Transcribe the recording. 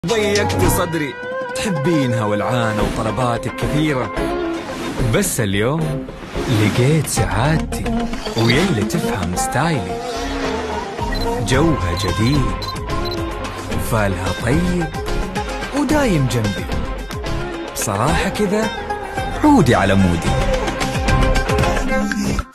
ضيقت صدري، تحبينها والعانة وطلباتك كثيرة، بس اليوم لقيت سعادتي ويلي تفهم ستايلي. جوها جديد وفالها طيب ودايم جنبي، بصراحة كذا عودي على مودي.